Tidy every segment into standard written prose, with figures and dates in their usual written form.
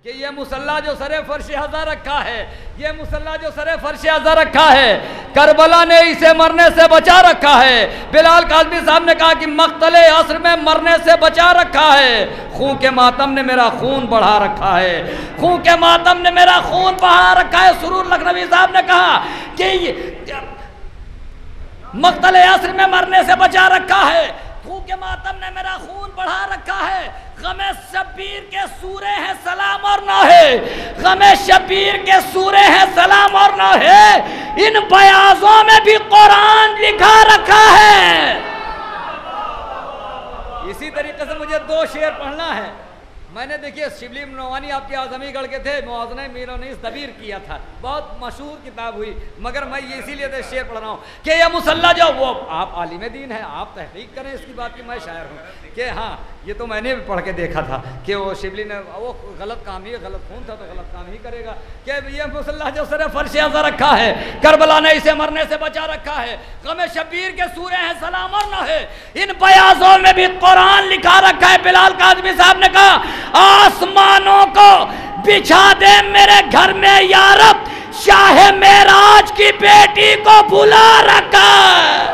کہ یہ مصلی جو سر فرش ازا رکھا ہے، یہ مصلی جو سر فرش ازا رکھا ہے، کربلا نے اسے مرنے سے بچا رکھا ہے۔ بلال کاظمی صاحب نے کہا کہ مقتل عصر میں مرنے سے بچا رکھا ہے، خون کے ماتم نے میرا خون بڑھا رکھا ہے، خون کے ماتم نے میرا خون بڑھا رکھا ہے۔ سرور لکھنوی صاحب نے کہا کہ مقتل عصر میں مرنے سے بچا رکھا ہے، خون کے ماتم نے میرا خون بڑھا رکھا ہے۔ غم شبیر کے سورے ہیں سلام اور نہ ہے، غم شبیر کے سورے ہیں سلام اور نہ ہے، ان بیاضوں میں بھی قرآن لکھا رکھا ہے۔ اسی طریقے سے مجھے 2 شعر پڑھنا ہے۔ میں نے دیکھیے شبلی نعمانی آپ کے اعظمی گڑھ کے تھے، موازنہ میر و نیس دبیر کیا تھا، بہت مشہور کتاب ہوئی، مگر میں یہ اسی لیے شعر پڑھ رہا ہوں کہ یہ مصلی جو وہ آپ عالم دین ہیں، آپ تحقیق کریں اس کی بات کی، میں شاعر ہوں کہ ہاں یہ تو میں نے بھی پڑھ کے دیکھا تھا کہ وہ شبلی نے وہ غلط کام ہی، غلط خون تھا تو غلط کام ہی کرے گا، کہ یہ مصلی جو سر فرش ازا رکھا ہے، کربلا نے اسے مرنے سے بچا رکھا ہے، غم شبیر کے سورے ہیں سلام اور نہ ہے، ان بیاضوں میں بھی قرآن لکھا رکھا ہے۔ بلال کاظمی صاحب نے کہا آسمانوں کو بچھا دے میرے گھر میں یا رب، شاہ معراج کی بیٹی کو بلا رکھا ہے۔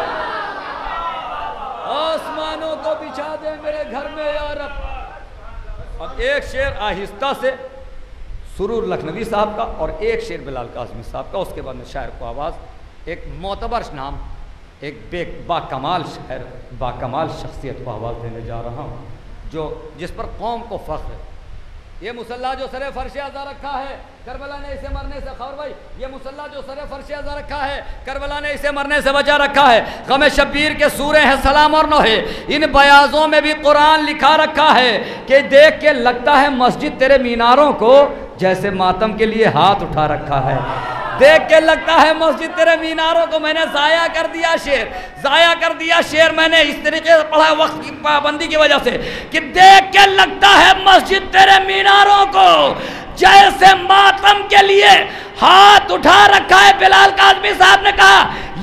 آسمانوں کو بچھا دے میرے گھر میں یا رب۔ اب ایک شعر آہستہ سے سرور لکھنوی صاحب کا اور ایک شعر بلال کاظمی صاحب کا، اس کے بعد میں شاعر کو آواز ایک معتبر نام، ایک با کمال شاعر، با کمال شخصیت کو آواز دینے جا رہا ہوں، جس پر قوم کو فخر ہے۔ یہ مصلی جو سر فرش ازا رکھا ہے، کربلا نے اسے مرنے سے خبر بھائی، یہ مصلی جو سر فرش ازا رکھا ہے، کربلا نے اسے مرنے سے بچا رکھا ہے، غم شبیر کے سورے ہیں سلام اور نہ ہے، ان بیاضوں میں بھی قرآن لکھا رکھا ہے کہ دیکھ کے لگتا ہے مسجد تیرے میناروں کو جیسے ماتم کے لیے ہاتھ اٹھا رکھا ہے، دیکھ کے لگتا ہے مسجد تیرے میناروں کو۔ میں نے ضائع کر دیا شعر میں نے اس طریقے سے پڑھا وقت کی پابندی کی وجہ سے کہ دیکھ کے لگتا ہے مسجد تیرے میناروں کو جیسے ماتم کے لیے ہاتھ اٹھا رکھا ہے۔ بلال کاظمی صاحب نے کہا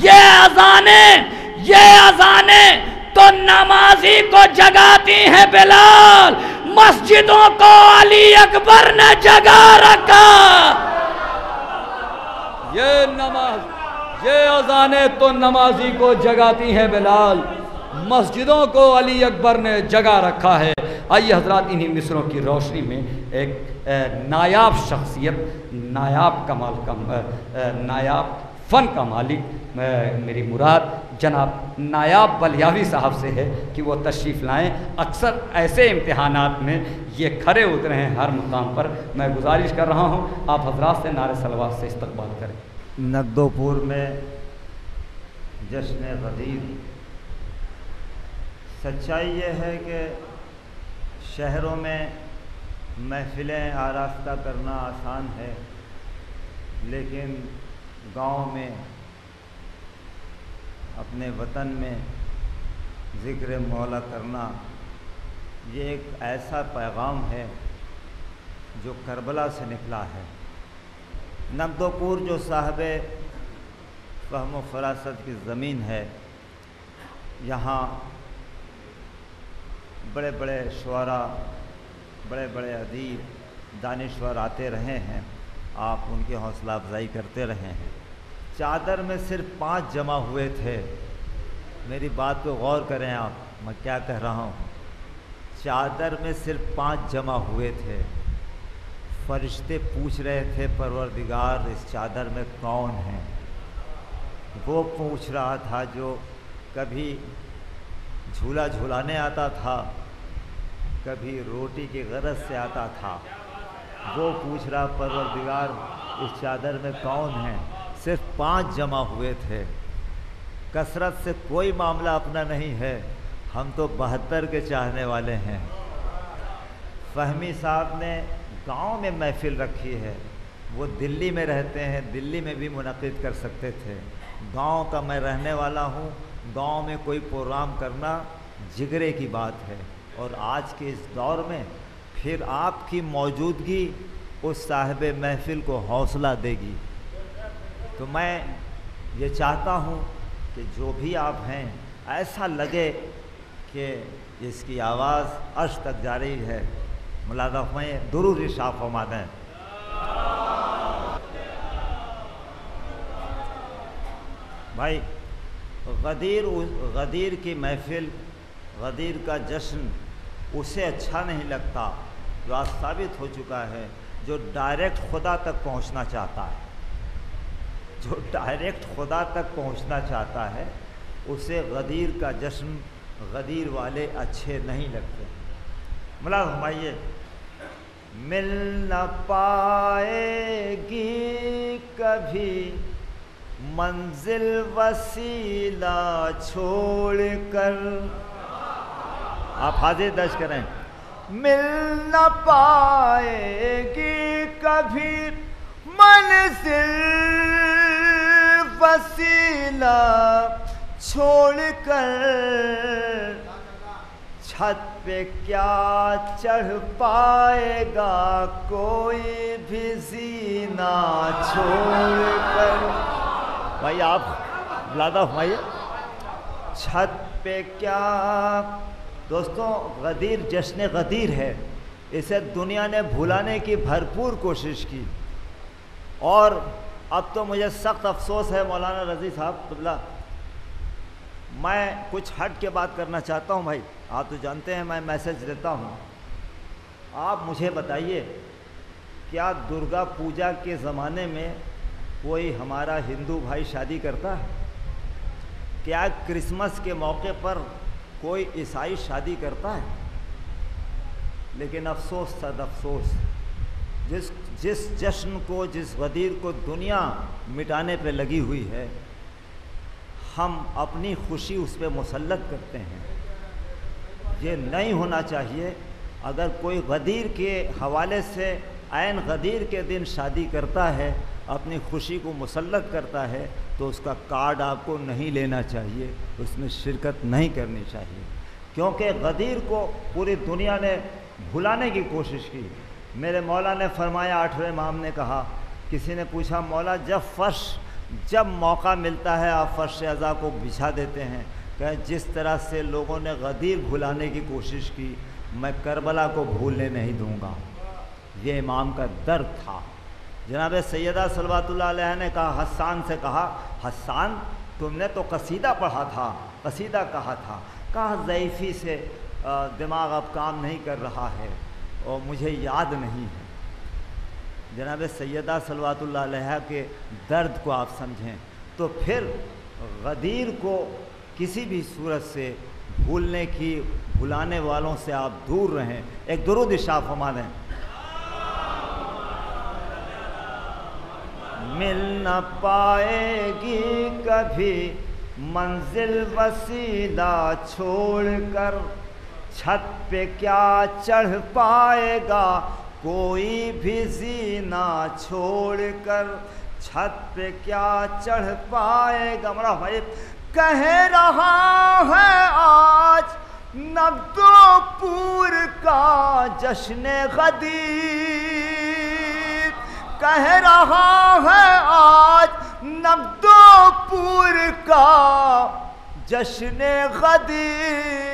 یہ اذانیں تو نمازی کو جگاتی ہیں بلال، مسجدوں کو علی اکبر نے جگا رکھا۔ یہ اذانیں تو نمازی کو جگاتی ہیں بلال، مسجدوں کو علی اکبر نے جگا رکھا ہے۔ آئیے حضرات انہی مصروں کی روشنی میں ایک نایاب شخصیت، نایاب فن کا مالک میری مراد جناب نایاب بلیاوی صاحب سے ہے کہ وہ تشریف لائیں۔ اکثر ایسے امتحانات میں یہ کھڑے اترے ہیں ہر مقام پر۔ میں گزارش کر رہا ہوں آپ حضرات سے نعرہ صلوات سے استقبال کریں۔ نگدو پور میں جشن غدیر، سچائی یہ ہے کہ شہروں میں محفلیں آراستہ کرنا آسان ہے، لیکن گاؤں میں اپنے وطن میں ذکر مولا کرنا یہ ایک ایسا پیغام ہے جو کربلا سے نکلا ہے۔ نگدو پور جو صاحب فہم و فراست کی زمین ہے، یہاں بڑے بڑے شعراء، بڑے بڑے ادیب، دانشور آتے رہے ہیں، آپ ان کی حوصلہ افزائی کرتے رہے ہیں۔ چادر میں صرف 5 جمع ہوئے تھے، میری بات پہ غور کریں آپ، میں کیا کہہ رہا ہوں۔ چادر میں صرف 5 جمع ہوئے تھے، فرشتے پوچھ رہے تھے پروردگار اس چادر میں کون ہیں؟ وہ پوچھ رہا تھا جو کبھی جھولا جھولانے آتا تھا، کبھی روٹی کی غرض سے آتا تھا، وہ پوچھ رہا پروردگار اس چادر میں کون ہیں؟ صرف 5 جمع ہوئے تھے۔ کثرت سے کوئی معاملہ اپنا نہیں ہے، ہم تو 72 کے چاہنے والے ہیں۔ فہمی صاحب نے گاؤں میں محفل رکھی ہے، وہ دلی میں رہتے ہیں، دلی میں بھی منعقد کر سکتے تھے۔ گاؤں کا میں رہنے والا ہوں، گاؤں میں کوئی پروگرام کرنا جگرے کی بات ہے، اور آج کے اس دور میں پھر آپ کی موجودگی اس صاحب محفل کو حوصلہ دے گی۔ تو میں یہ چاہتا ہوں کہ جو بھی آپ ہیں ایسا لگے کہ اس کی آواز عرش تک جا رہی ہے، ملازہ فرمائیں درود ارشاد فرما دیں۔ بھائی غدیر کی محفل، غدیر کا جشن اسے اچھا نہیں لگتا جو آج ثابت ہو چکا ہے، جو ڈائریکٹ خدا تک پہنچنا چاہتا ہے، جو ڈائریکٹ خدا تک پہنچنا چاہتا ہے اسے غدیر کا جشن، غدیر والے اچھے نہیں لگتے۔ ملاحظہ فرمائیے، مل نہ پائے گی کبھی منزل وسیلہ چھوڑ کر، آپ حاضر درج کریں، مل نہ پائے گی کبھی منزل وسیلہ چھوڑ کر، چھت پہ کیا چڑھ پائے گا کوئی بھی زینہ چھوڑ کر۔ بھائی آپ ملازہ فرمائیے، چھت پہ کیا، دوستوں غدیر جشن غدیر ہے، اسے دنیا نے بھلانے کی بھرپور کوشش کی، اور اب تو مجھے سخت افسوس ہے مولانا رضی صاحب قبلہ، میں کچھ ہٹ کے بات کرنا چاہتا ہوں۔ بھائی آپ تو جانتے ہیں میں میسج دیتا ہوں، آپ مجھے بتائیے کیا درگا پوجا کے زمانے میں کوئی ہمارا ہندو بھائی شادی کرتا ہے؟ کیا کرسمس کے موقع پر کوئی عیسائی شادی کرتا ہے؟ لیکن افسوس صد افسوس، جس جشن کو، جس غدیر کو دنیا مٹانے پہ لگی ہوئی ہے، ہم اپنی خوشی اس پہ مسلط کرتے ہیں۔ یہ نہیں ہونا چاہیے۔ اگر کوئی غدیر کے حوالے سے عین غدیر کے دن شادی کرتا ہے، اپنی خوشی کو مسلط کرتا ہے، تو اس کا کارڈ آپ کو نہیں لینا چاہیے، اس میں شرکت نہیں کرنی چاہیے، کیونکہ غدیر کو پوری دنیا نے بھلانے کی کوشش کی۔ میرے مولا نے فرمایا، 8ویں امام نے کہا، کسی نے پوچھا مولا جب موقع ملتا ہے آپ فرش اعضاء کو بچھا دیتے ہیں، کہ جس طرح سے لوگوں نے غدیر بھلانے کی کوشش کی، میں کربلا کو بھولنے نہیں دوں گا۔ یہ امام کا درد تھا۔ جناب سیدہ صلوات اللہ علیہ نے کہا، حسان سے کہا، حسان تم نے تو قصیدہ پڑھا تھا، قصیدہ کہا تھا، کہا ضعیفی سے دماغ اب کام نہیں کر رہا ہے اور مجھے یاد نہیں ہے۔ جناب سیدہ صلوات اللہ علیہ کے درد کو آپ سمجھیں تو پھر غدیر کو کسی بھی صورت سے بھلانے والوں سے آپ دور رہیں۔ ایک درود ارشاد فرما دیں۔ مل نہ پائے گی کبھی منزل وسیلہ چھوڑ کر، چھت پہ کیا چڑھ پائے گا کوئی بھی زینہ چھوڑ کر، چھت پہ کیا چڑھ پائے گا۔ مرا بھائی کہہ رہا ہے آج نقد و پور کا جشن غدیر، کہہ رہا ہے آج نقد و پور کا جشن غدیر،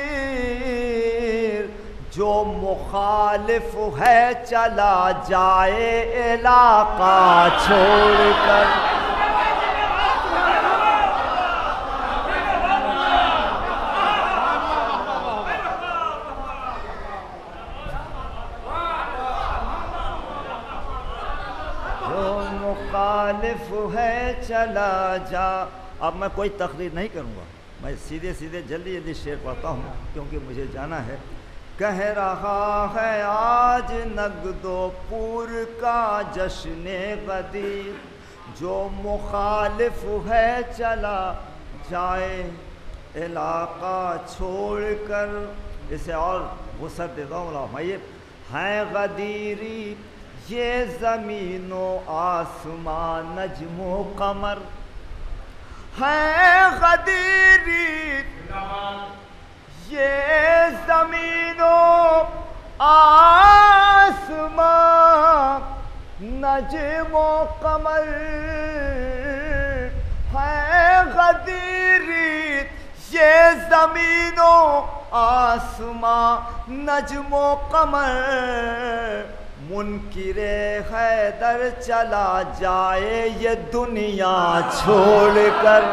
جو مخالف ہے چلا جائے علاقہ چھوڑ کر۔ جو مخالف ہے چلا جا۔ اب میں کوئی تقریر نہیں کروں گا، میں سیدھے جلدی شعر پڑھتا ہوں کیونکہ مجھے جانا ہے۔ کہہ رہا ہے آج نقد و پور کا جشن غدیر، جو مخالف ہے چلا جائے علاقہ چھوڑ کر۔ اسے اور وسعت دیتا ہوں، بھائی ہیں غدیری یہ زمین و آسمان نجم و قمر، ہیں غدیری یہ زمین و آسمان نجم و قمر، ہے غدیری یہ زمین و آسمان نجم و قمر منکر حیدر چلا جائے یہ دنیا چھوڑ کر.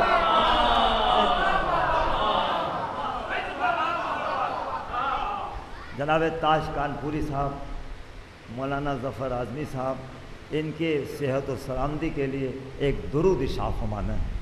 جناب تاج کانپوری صاحب، مولانا ظفر اعظمی صاحب، ان کے صحت و سلامتی کے لیے ایک درود ارشاد فرمانا ہے.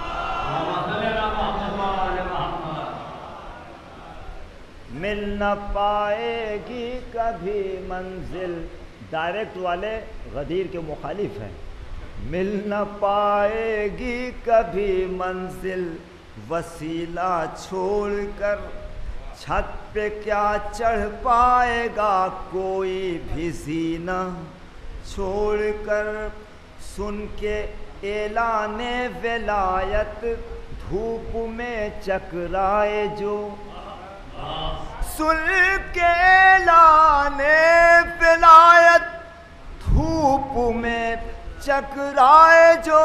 مل نہ پائے گی کبھی منزل، ڈائریکٹ والے غدیر کے مخالف ہیں. مل نہ پائے گی کبھی منزل وسیلہ چھوڑ کر، چھت پہ کیا چڑھ پائے گا کوئی بھی زینہ چھوڑ کر. سن کے اعلان ولایت دھوپ میں چکرائے جو، سن کے اعلان ولایت دھوپ میں چکرائے جو،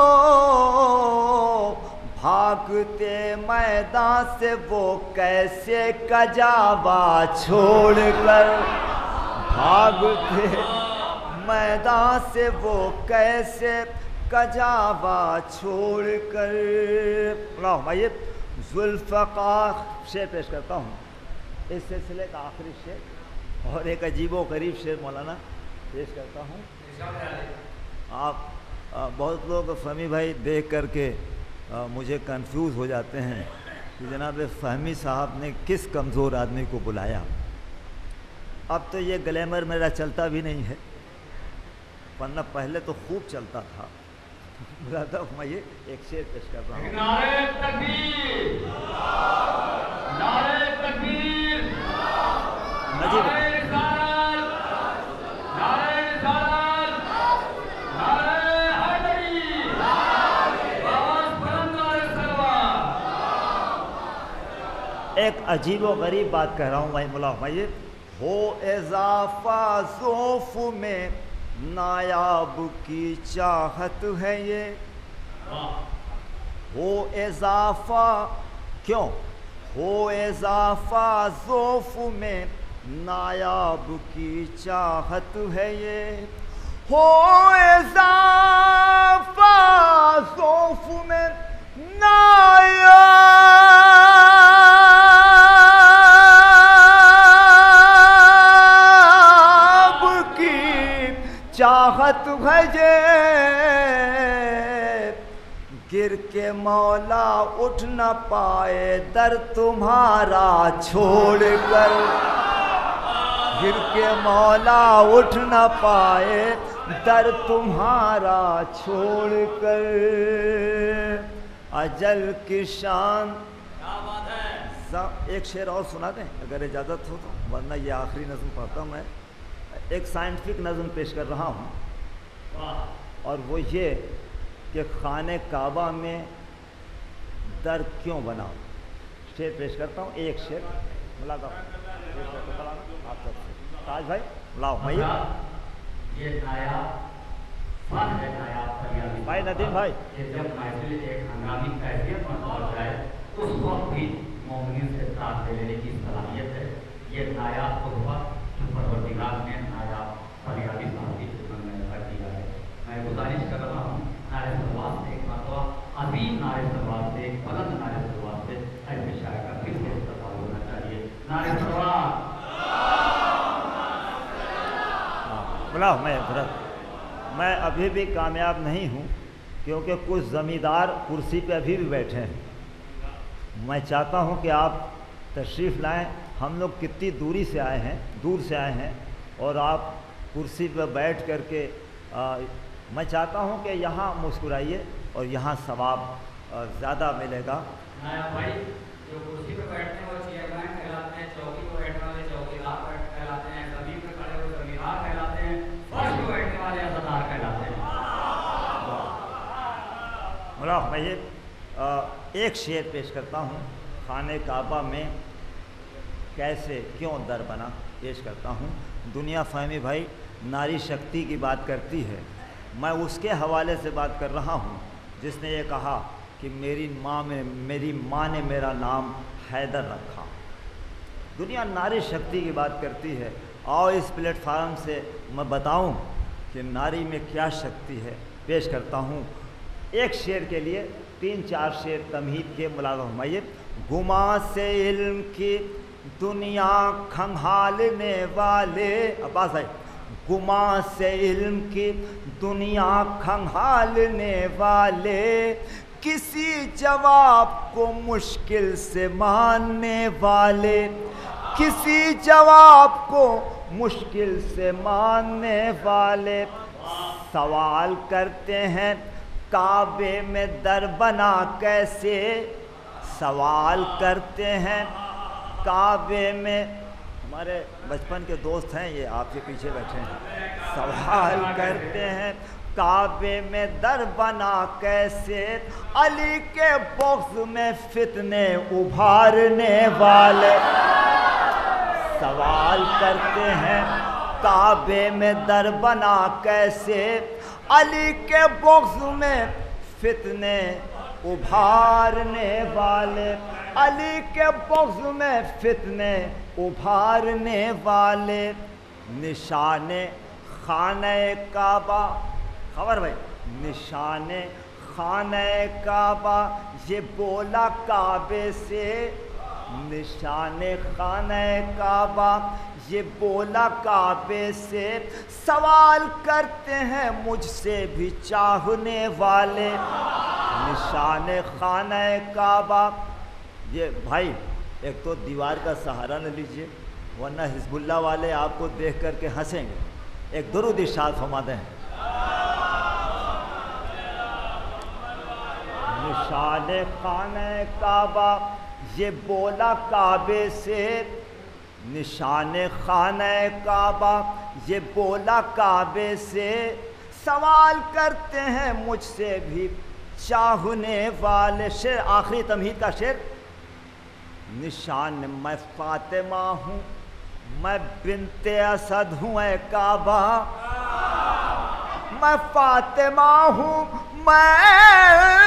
بھاگتے میدان سے وہ کیسے کجاوا چھوڑ کر، بھاگتے میدان سے وہ کیسے کجاوا چھوڑ کر. میں ذوالفقار شعر پیش کرتا ہوں، اس سلسلے کا آخری شعر اور ایک عجیب و غریب شعر مولانا پیش کرتا ہوں. آپ بہت لوگ فہمی بھائی دیکھ کر کے مجھے کنفیوز ہو جاتے ہیں کہ جناب فہمی صاحب نے کس کمزور آدمی کو بلایا. اب تو یہ گلیمر میرا چلتا بھی نہیں ہے، ورنہ پہلے تو خوب چلتا تھا. میں یہ ایک شعر پیش کر رہا ہوں. نعرہ تکبیر، نعرہ تکبیر، نجیب نعرہ رسالت، نعرہ رسالت، نعرہ حیدری، آواز بلند نعرہ سلوات. ایک عجیب و غریب بات کہہ رہا ہوں بھائی مولا بھائی. ہو اضافہ ذوف میں نایاب کی چاہت ہے یہ، ہو اضافہ کیوں، ہو اضافہ ذوف میں نایاب کی چاہت ہے یہ، ہو اضافہ ذوف میں نایاب چاہت بھجے، گر کے مولا اٹھ نہ پائے در تمہارا چھوڑ کر، گر کے مولا اٹھ نہ پائے در تمہارا چھوڑ کر. اجل کی شان. ایک شعر اور سنا دیں اگر اجازت ہو تو، ورنہ یہ آخری نظم پڑھتا ہوں. میں ایک سائنٹیفک نظم پیش کر رہا ہوں، اور وہ یہ کہ خانہ کعبہ میں در کیوں بنا. شعر پیش کرتا ہوں، ایک شعر آپ تاج بھائی لاؤ. میں یہ نایاب فن ہے، نایاب فریادی بھائی ندیم بھائی، کہ جب محفل ایک ہنگامی کیفیت میں پہنچ جائے اس وقت بھی مومنین سے ساتھ دے لینے کی صلاحیت ہے. یہ نایاب تحفہ جو پروردگار نے نایاب فریادی صاحب کی خدمت میں رکھ دیا ہے. میں گزارش کر رہا ہوں نعرہ صلوات سے ایک مرتبہ عظیم نعرہ صلوات سے، ایک بلند نعرہ صلوات سے اہل شاعر کا پھر سے استقبال ہونا چاہیے. نعرہ صلوات. بلا میں ابھی بھی کامیاب نہیں ہوں، کیونکہ کچھ زمیندار کرسی پہ ابھی بھی بیٹھے ہیں. میں چاہتا ہوں کہ آپ تشریف لائیں. ہم لوگ کتنی دور سے آئے ہیں اور آپ کرسی پہ بیٹھ کر کے میں چاہتا ہوں کہ یہاں مسکرائیے اور یہاں ثواب زیادہ ملے گا. بھائی جو کرسی پہ بیٹھتے ہیں وہ چیئرمین کہلاتے ہیں، چوکی پہ بیٹھنے والے چوکیدار کہلاتے ہیں، زمین پہ کھڑے ہوئے زمیندار کہلاتے ہیں، فرش پہ بیٹھنے والے عزادار کہلاتے ہیں. مولانا میں ایک شعر پیش کرتا ہوں. خانہ کعبہ میں کیسے کیوں در بنا پیش کرتا ہوں. دنیا فہمی بھائی ناری شکتی کی بات کرتی ہے، میں اس کے حوالے سے بات کر رہا ہوں جس نے یہ کہا کہ میری ماں نے میرا نام حیدر رکھا. دنیا ناری شکتی کی بات کرتی ہے، اور اس پلیٹ فارم سے میں بتاؤں کہ ناری میں کیا شکتی ہے۔ پیش کرتا ہوں ایک شعر کے لیے 3-4 شعر تمہید کے ملاحظہ فرمائیے۔ گما سے علم کی دنیا کھنگالنے والے، عباس بھائی، گما سے علم کی دنیا کھنگالنے والے، کسی جواب کو مشکل سے ماننے والے، کسی جواب کو مشکل سے ماننے والے، سوال کرتے ہیں کعبے میں در بنا کیسے، سوال کرتے ہیں کعبے میں، ہمارے بچپن کے دوست ہیں یہ، آپ کے پیچھے بیٹھے ہیں، سوال کرتے ہیں کعبے میں در بنا کیسے، علی کے بغض میں فتنے ابھارنے والے، سوال کرتے ہیں کعبے میں در بنا کیسے، علی کے بغض میں فتنے ابھارنے والے، علی کے بغض میں فتنے ابھارنے والے، نشان خانہ کعبہ، خبر بھائی، نشان خانہ کعبہ یہ بولا کعبے سے، نشان خانہ کعبہ یہ بولا کعبے سے، سوال کرتے ہیں مجھ سے بھی چاہنے والے، نشان خانہ کعبہ۔ یہ بھائی ایک تو دیوار کا سہارا نہ لیجیے ورنہ حزب اللہ والے آپ کو دیکھ کر کے ہنسیں گے، ایک درود ارشاد فرما دیں۔ نشان خانہ کعبہ یہ بولا کعبے سے، نشان خانہ کعبہ یہ بولا کعبے سے، سوال کرتے ہیں مجھ سے بھی چاہنے والے۔ شعر آخری تمہید کا شعر، نشان میں فاطمہ ہوں، میں بنت اسد ہوں اے کعبہ، میں فاطمہ ہوں، میں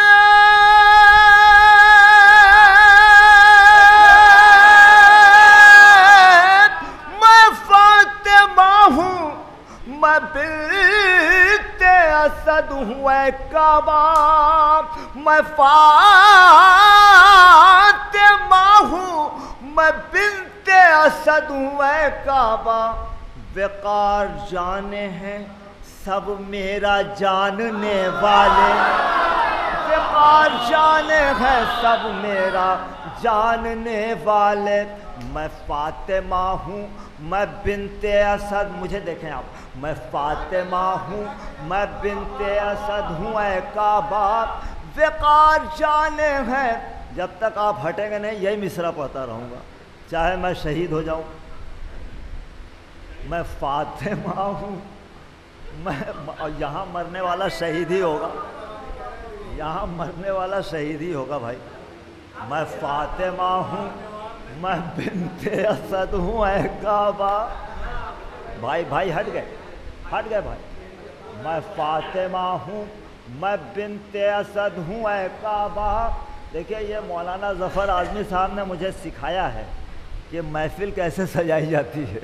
بنت اسد ہوں اے کعبہ، میں فاطمہ ہوں، میں بنت اسد ہوں اے کعبہ، وقار جانے ہیں سب میرا جاننے والے، وقار جانے ہیں سب میرا جاننے والے، میں فاطمہ ہوں، میں بنت اسد، مجھے دیکھیں آپ، میں فاطمہ ہوں، میں بنت اسد ہوں اے کعبہ، وقار جانے ہیں، جب تک آپ ہٹیں گے نہیں یہی مصرع پڑھتا رہوں گا چاہے میں شہید ہو جاؤں، میں فاطمہ ہوں، میں یہاں مرنے والا شہید ہی ہوگا، یہاں مرنے والا شہید ہی ہوگا بھائی، میں فاطمہ ہوں، میں بنت اسد ہوں اے کعبہ، بھائی ہٹ گئے بھائی، میں فاطمہ ہوں، میں بنت اسد ہوں اے کعبہ۔ دیکھیے یہ مولانا ظفر اعظمی صاحب نے مجھے سکھایا ہے کہ محفل کیسے سجائی جاتی ہے۔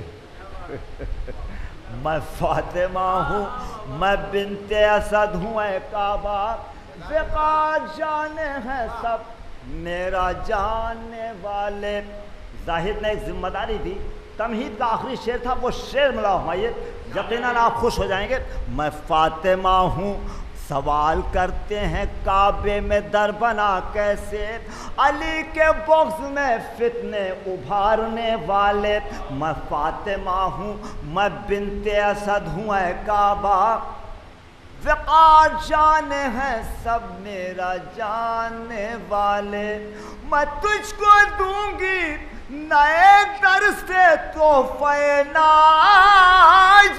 میں فاطمہ ہوں، میں بنت اسد ہوں اے کعبہ، وقار جانے ہیں سب میرا جاننے والے۔ زاہد نے ایک ذمہ داری دی، تمہید کا آخری شعر تھا، وہ شعر ملا فرمائیے، یقیناً آپ خوش ہو جائیں گے۔ میں فاطمہ ہوں، سوال کرتے ہیں کعبے میں در بنا کیسے، علی کے بغض میں فتنے ابھارنے والے، میں فاطمہ ہوں، میں بنت اسد ہوں اے کعبہ، وقار جانے ہیں سب میرا جاننے والے، میں تجھ کو دوں گی نئے در سے تحفہ ناجات،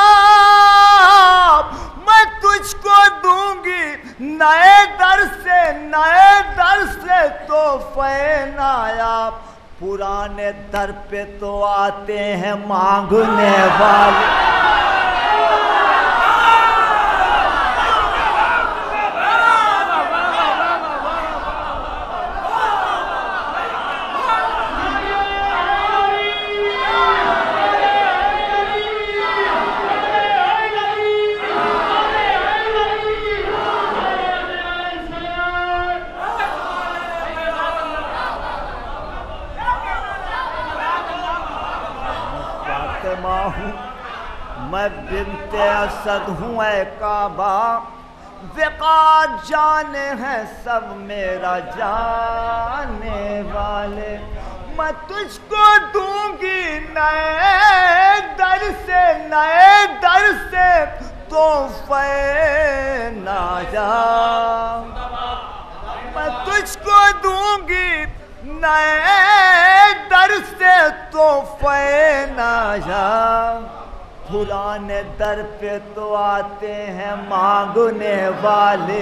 میں تجھ کو دوں گی نئے در سے تحفہ نایاب، پرانے در پہ تو آتے ہیں مانگنے والے۔ بنت اسد ہوں اے کعبہ، وقار جانے ہیں سب میرا جانے والے، میں تجھ کو دوں گی نئے در سے تحفے ناجا، میں تجھ کو دوں گی نئے در سے تحفے ناجا، پرانے در پہ تو آتے ہیں مانگنے والے۔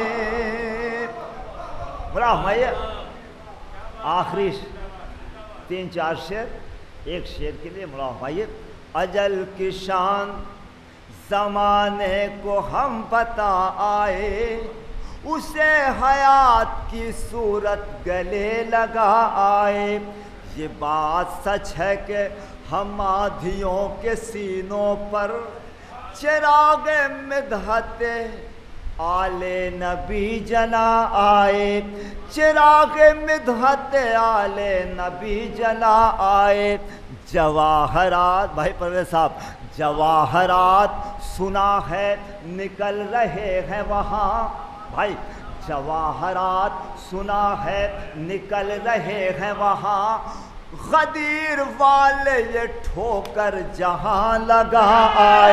بڑا ہمیں آخری 3-4 شعر، ایک شعر کے لیے ملا ہمائیے۔ اجل کی شان زمانے کو ہم بتا آئے، اسے حیات کی صورت گلے لگا آئے، یہ بات سچ ہے کہ ہم آدھیوں کے سینوں پر چراغ مدحت آل نبی جلا آئے، چراغ مدحت آل نبی جلا آئے۔ جواہرات، بھائی پرویز صاحب، جواہرات سنا ہے نکل رہے ہیں وہاں، بھائی جواہرات سنا ہے نکل رہے ہیں وہاں، غدیر والے یہ ٹھوکر جہاں لگا آئے،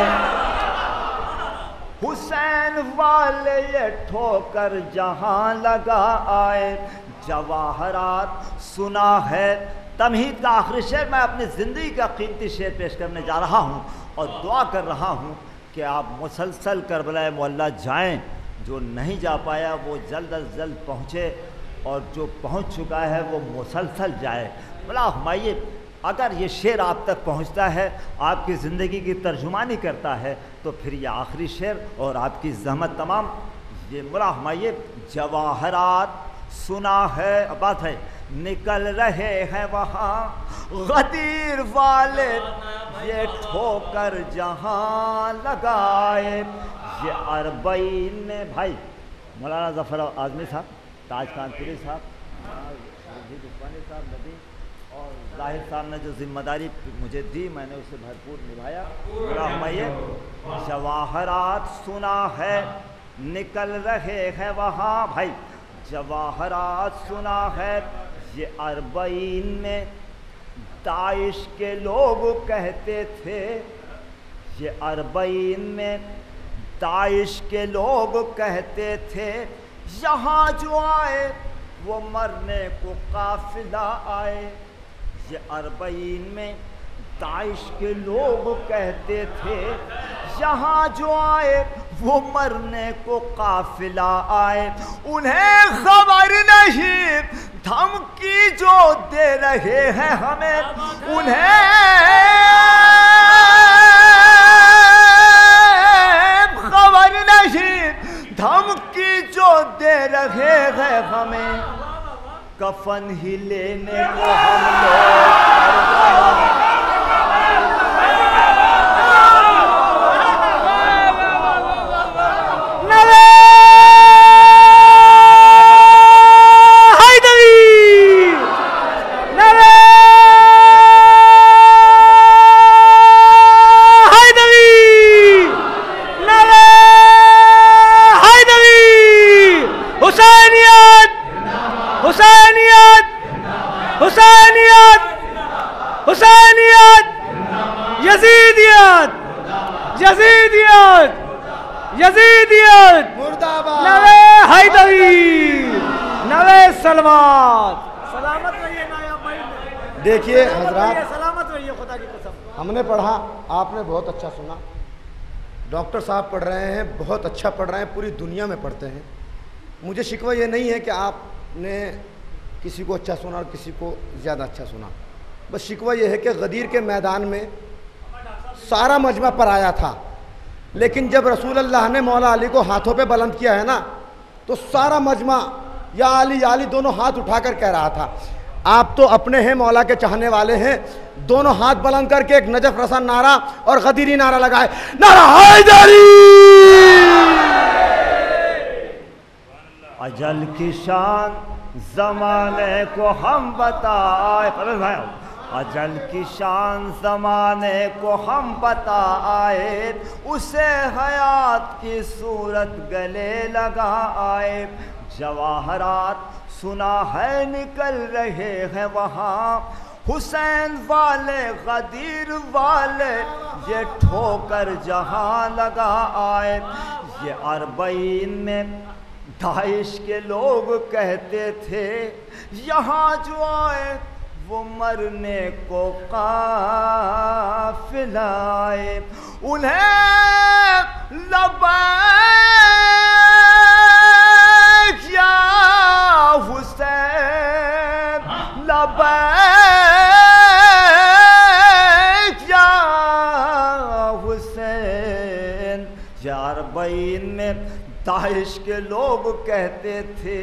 حسین والے یہ ٹھوکر جہاں لگا آئے۔ جواہرات سنا ہے، تمہید کا آخری شعر، میں اپنی زندگی کا قیمتی شعر پیش کرنے جا رہا ہوں اور دعا کر رہا ہوں کہ آپ مسلسل کربلا معلیٰ جائیں، جو نہیں جا پایا وہ جلد از جلد پہنچے، اور جو پہنچ چکا ہے وہ مسلسل جائے۔ بلا ہمائیے، اگر یہ شعر آپ تک پہنچتا ہے، آپ کی زندگی کی ترجمانی کرتا ہے، تو پھر یہ آخری شعر اور آپ کی زحمت تمام۔ یہ ملا ہمائیے، جواہرات سنا ہے، بات ہے نکل رہے ہیں وہاں، غدیر والے یہ ٹھوکر جہاں لگائے۔ یہ اربعین میں بھائی مولانا ظفر اعظمی صاحب، تاج کانپوری صاحب، عثمانی صاحب ندی اور ظاہر صاحب نے جو ذمہ داری مجھے دی، میں نے اسے بھرپور نبھایا۔ جواہرات سنا ہے نکل رہے ہیں وہاں، بھائی جواہرات سنا ہے۔ یہ اربعین میں داعش کے لوگ کہتے تھے، یہ اربعین میں داعش کے لوگ کہتے تھے، یہاں جو آئے وہ مرنے کو قافلہ آئے۔ یہ اربعین میں داعش کے لوگ کہتے تھے، یہاں جو آئے وہ مرنے کو قافلہ آئے۔ انہیں خبر نہیں دھمکی جو دے رہے ہیں ہمیں، انہیں خبر نہیں دھمکی جو دے رہے ہیں ہمیں، کفن ہی لینے کو ہم لوگ دیکھیے حضرات، ہم نے پڑھا، آپ نے بہت اچھا سنا، ڈاکٹر صاحب پڑھ رہے ہیں، بہت اچھا پڑھ رہے ہیں، پوری دنیا میں پڑھتے ہیں۔ مجھے شکوہ یہ نہیں ہے کہ آپ نے کسی کو اچھا سنا اور کسی کو زیادہ اچھا سنا، بس شکوہ یہ ہے کہ غدیر کے میدان میں سارا مجمع پر آیا تھا، لیکن جب رسول اللہ نے مولا علی کو ہاتھوں پہ بلند کیا ہے نا، تو سارا مجمع یا علی یا علی دونوں ہاتھ اٹھا کر کہہ رہا تھا۔ آپ تو اپنے ہیں، مولا کے چاہنے والے ہیں، دونوں ہاتھ بلند کر کے ایک نجف رسان نعرہ اور غدیری نعرہ لگائے، نعرہ حیدری۔ اجل کی شان زمانے کو ہم بتائے، अजल की शान ज़माने को हम बता आए, उसे हयात की सूरत गले लगा आए। जवाहरात सुना है निकल रहे हैं वहाँ, हुसैन वाले गदीर वाले ये ठोकर जहाँ लगा आए। ये अरबईन में दाइश के लोग कहते थे, यहाँ जो आए वो मरने को काफिला आए। उन्हें लबैक या हुसैन, लबैक या हुसैन। या अरबईन में दाइश के लोग कहते थे,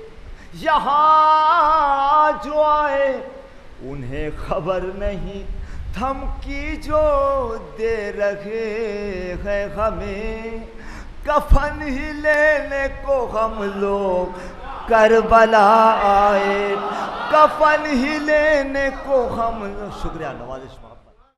यहाँ जो आए उन्हें खबर नहीं, धमकी जो दे रहे हैं हमें, कफन ही लेने को हम लोग करबला आए, कफन ही लेने को हम। शुक्रिया, नवाज़िश।